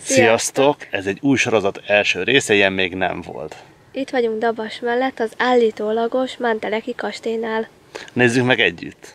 Sziasztok! Ez egy új sorozat első része, ilyen még nem volt. Itt vagyunk Dabas mellett, az állítólagos Manteleki kastélynál. Nézzük meg együtt!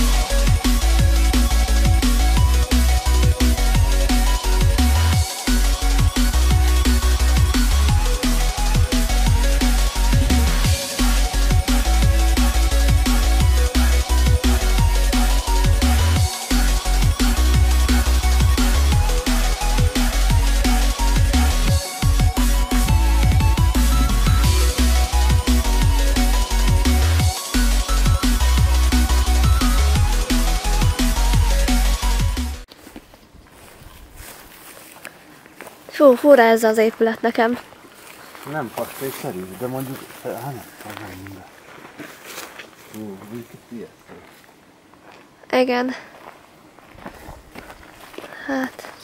Fura ez az épület nekem. Nem kastélyszerű, de mondjuk... nem minden. Ijesztő. Igen. Hát...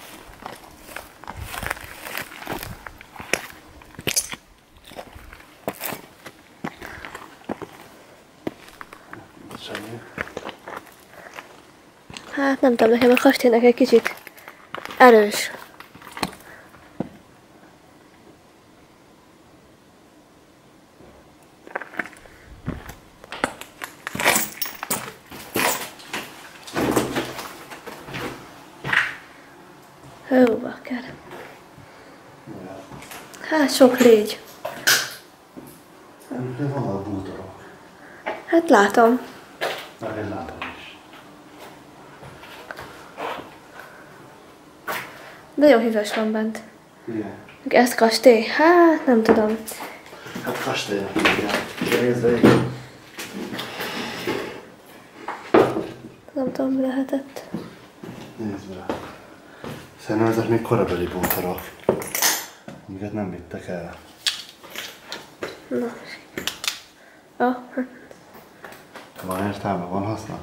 Hát nem tudom, nekem a kastélynek egy kicsit erős. Hú, bakker. Hát sok légy. Van a bútorok. Hát látom. Már én látom is. De jó hűvös van bent. Igen. Ez kastély? Hát nem tudom. Hát kastélynak igen. Nézd végig. Nem tudom, mi lehetett. Nézd be. Szerintem ezek még korabeli bútorok. Amiket nem vittek el. Na. Oh. Van értelme? Van haszna?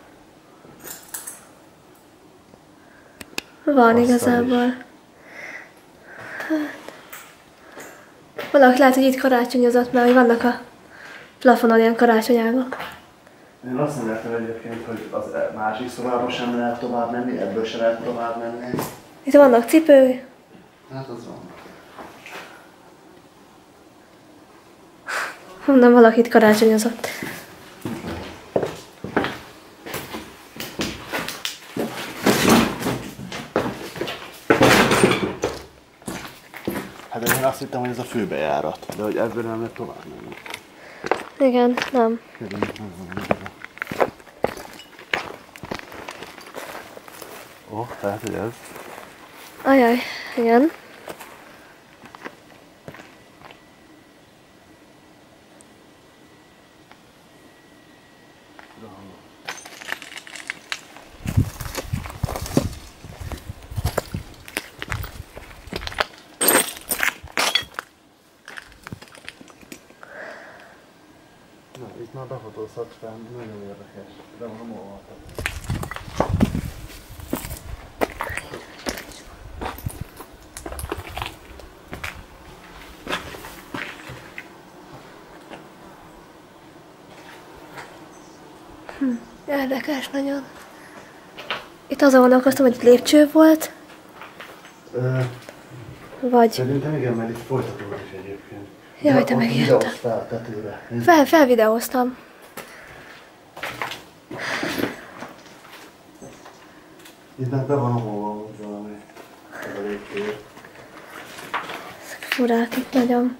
Van igazából. Hát. Valaki lehet, hogy itt karácsonyozott, mert vannak a plafonon ilyen karácsonyágok. Én azt nem értem egyébként, hogy az másik szobában sem lehet tovább menni, ebből sem lehet tovább menni. Itt vannak cipő. Hát az van. Mondom, valaki itt karácsonyozott. Hát én azt hittem, hogy ez a főbejárat, de hogy ebből nem lehet tovább menni. Igen, nem. Tehát, hogy ez. Ajaj, igen. Na, itt már befotózhatsz fel, nagyon érdekes, de nem olvashat. Érdekes nagyon. Itt azon gondolkoztam, hogy itt lépcső volt. Vagy... Szerintem igen, mert itt folytatódik egyébként. Jaj, te megírtad. Videóztál tetőre. Felvideóztam. Itt meg be van omolva valami. Ez a lépcső. Furák itt nagyon.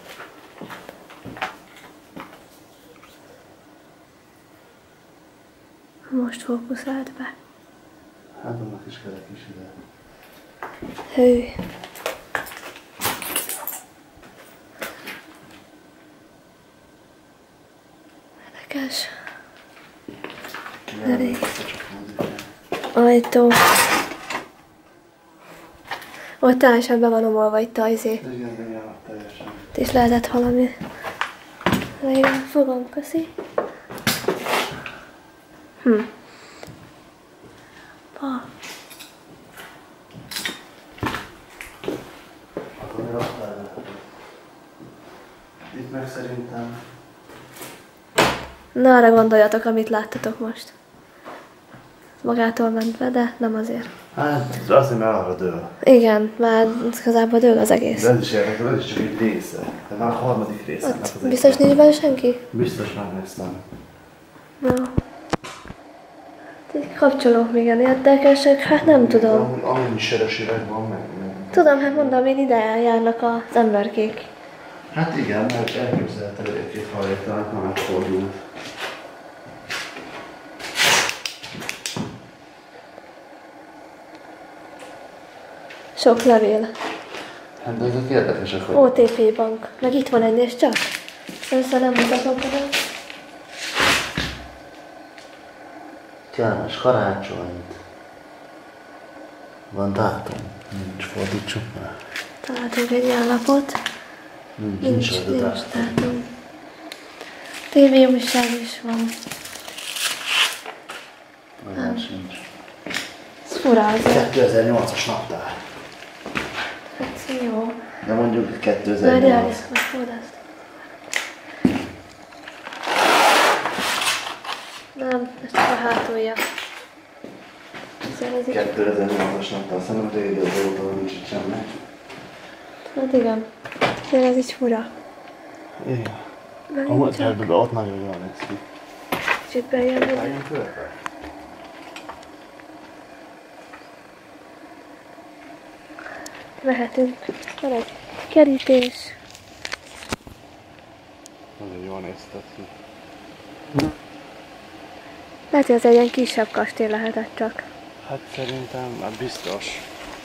Most fókuszált be. Hát annak is kell egy kis ide. Hű. Érdekes. Elég. Ajtó. Ott teljesen be van omolva itt a izé. Igen, teljesen. Itt is lehetett valami. Legyen fogom, köszi. Itt meg szerintem... Na, arra gondoljatok, amit láttatok most. magától ment be, de nem azért. Hát azért, mert arra dől. Igen, már igazából dől az egész. De ez is érdekel, ez is csak egy része. De már a harmadik része. Hát, biztos nincs benne senki? Biztos megnéztem. No. Így kapcsolók még ilyen érdekesek, hát nem tudom. Amennyi sörös üveg van, meg. Tudom, hát mondom, én ide járnak az emberkék. Hát igen, mert elképzelhető, hogy egy-két hajléktalan nem megfordult. Sok levél. Hát de ezek érdekesek, hogy... OTP bank. Meg itt van egy, nézd csak. Össze nem mutatom be. Kellemes karácsonyt. Van dátum? Nincs, fordítsuk már. Találtunk egy ilyen lapot. Nincs dátum. TV újság is van. Nem sincs. Ez fura az. 2008-as naptár. Hát jó. De mondjuk 2008. Várjál, hogy ezt. Nem, ez csak a hátulja. 2008-as naptár, szerintem régi az óta nincs itt semmi. Hát igen. Tényleg ez így fura. Igen. Amúgy csak. Ott nagyon jól néz ki. Kicsit bejönni. Álljunk körbe. Mehetünk. Van egy kerítés. Nagyon jól néztek ki. Lehet, hogy ez egy ilyen kisebb kastély lehetett csak. Hát szerintem, már biztos.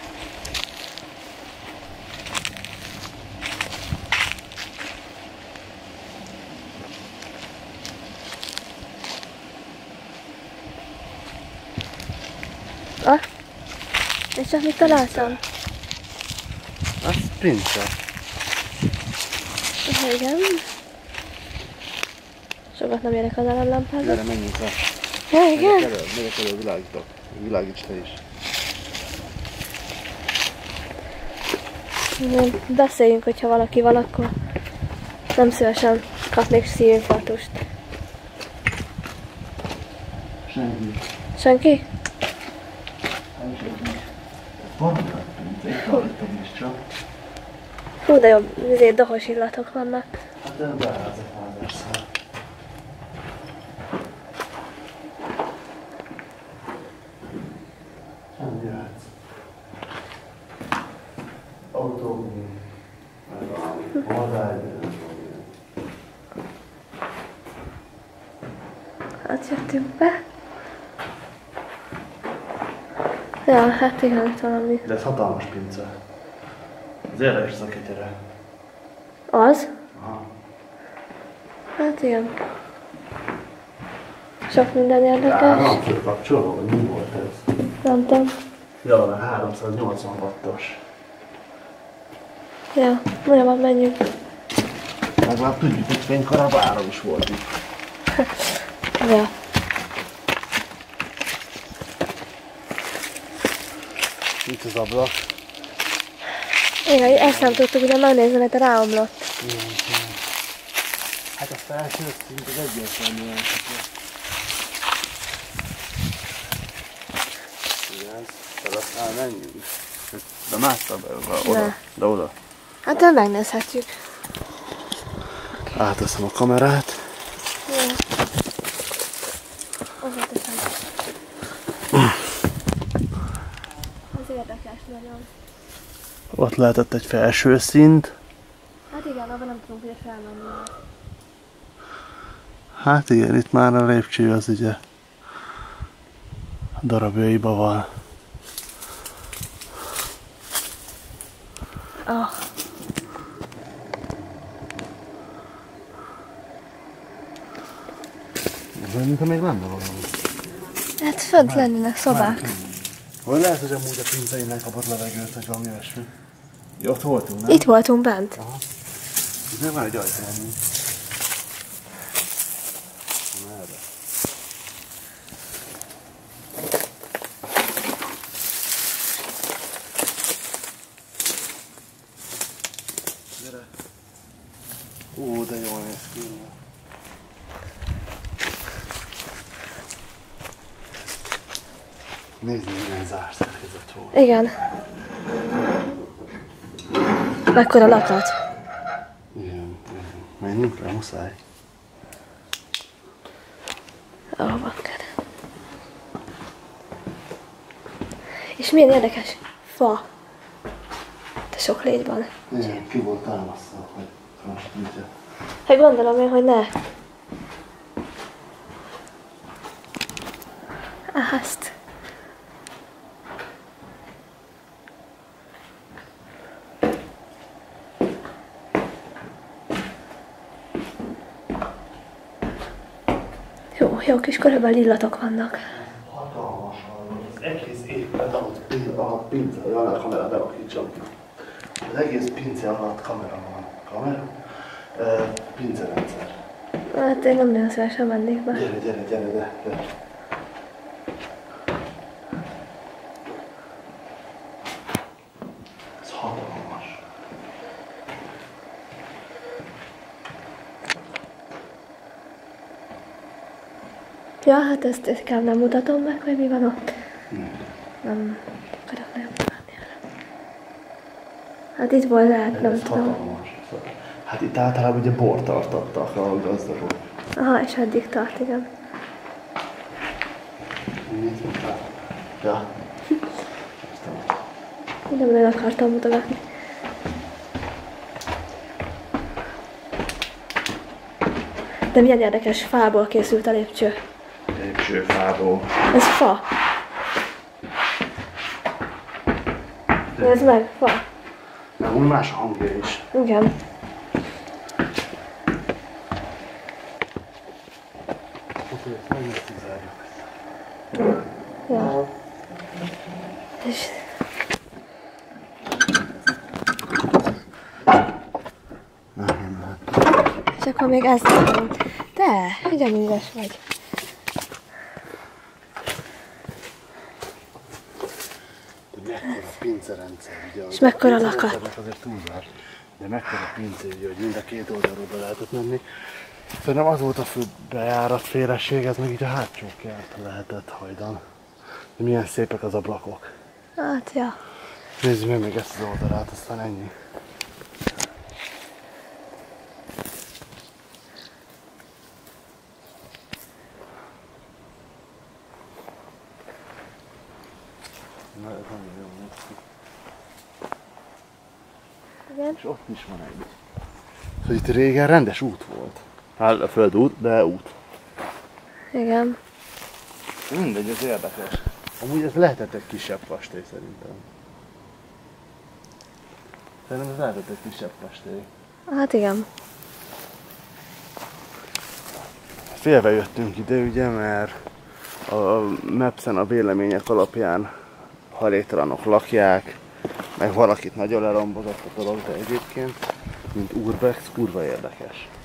Ah? És csak mit találtam? Az pince. Igen. Sokat nem érek az államlámpába. Gyere, menjünk le. Ja, igen. Megyek elő, világítok. Világíts te is. Beszéljünk, hogyha valaki van, akkor nem szívesen kapnék szívinfarktust. Senki. Senki? Vannak pince, itt hallottam is csak. Hú, de jobb, ezért dohos illatok vannak. Hát de beállazok már persze. Nem jöhetsz. Autók, meg a hordály, Hát jöttünk be. Ja, hát igen, itt valami. de ez hatalmas pince. Az érdekes ez a ketyere. Az? Aha. Hát igen. Sok minden Á, érdekes. van fölkapcsolva, vagy mi volt ez? Nem tudom. Ja, mert 380 wattos. Ja, nagyon van, menjünk. Legalább tudjuk, hogy fénykorában áram is volt itt. Ja. Itt az ablak. Igen, ezt nem tudtuk, ugye megnézni, mert ráomlott. Igen. Hát azt elsősztünk, az egyértelműen. Igen, de aztán menjünk. De mászta be oda. Ne. De oda. Hát de megnézhetjük. Áteszem a kamerát. Ja. Oda teszem. Ez érdekes nagyon. Ott lehetett egy felső szint. Hát igen, abban nem tudunk ugye felmenni. Hát igen, itt már a lépcső az ugye darabjaiba van. Ah. Mintha még lenne valami. Hát fönt lennének szobák. Vagy lehet, hogy amúgy a pince innen kapott levegőt, vagy valami ilyesmi. Ja, ott voltunk, nem? Itt voltunk bent. Aha. Itt meg van egy ajtó. Merre? Gyere. Ó, de jól néz ki. Nézd, milyen zárszerkezet volt. Igen. Mekkora lakat. Igen. Menjünk le, muszáj. Ahova kell. És milyen érdekes fa. De sok légy van. Igen, ki volt támasztva, hogy transztítja. Hát gondolom én, hogy ne. Ezt. Jó kis körülbelül illatok vannak. Hatalmas, az egész épület alatt pince, hogy a kamera beakítsam ki. Az egész pince alatt kamera van. Kamera? Pincerendszer. Hát én nem nagyon szívesen mennék be. Gyere, de. Ez hatalmas. Ja, hát ezt inkább nem mutatom meg, hogy mi van ott. Nem akarok nagyon mutatni erre. Hát itt volt lehet, nem tudom. Hatalmas. Hát itt általában ugye bort tartottak a gazdagok. Aha, és eddig tart, igen. Mit mondtál? Ja. Nem nagyon akartam mutogatni. De milyen érdekes fából készült a lépcső. Lépcsőfából. Ez fa. Nézd meg, fa. De úgy más a hangja is. Igen. Ja. És... És akkor még ezt mondom. De, ugyan ügyes vagy. Mekkora pincerendszer, ugye? És mekkora lakat. Azért túlzás. De mekkora pince, ugye, hogy mind a két oldalról be lehetett menni. Szerintem az volt a fő bejárat félesség, ez meg így a hátsó kert lehetett hajdan. De milyen szépek az ablakok. Hát, ja. Nézzük meg még ezt az oldalát, aztán ennyi. Na, ez nagyon jól néz ki. Igen. És ott is van egy. Szóval itt régen rendes út volt. Hát a földút, de út. Igen. Mindegy, ez érdekes. Amúgy ez lehetett egy kisebb kastély szerintem. Szerintem ez lehetett egy kisebb kastély. Hát igen. Félve jöttünk ide ugye, mert a Maps-en a vélemények alapján hajléktalanok lakják, meg valakit nagyon lerombozott a dolog, de egyébként, mint urbex, kurva érdekes.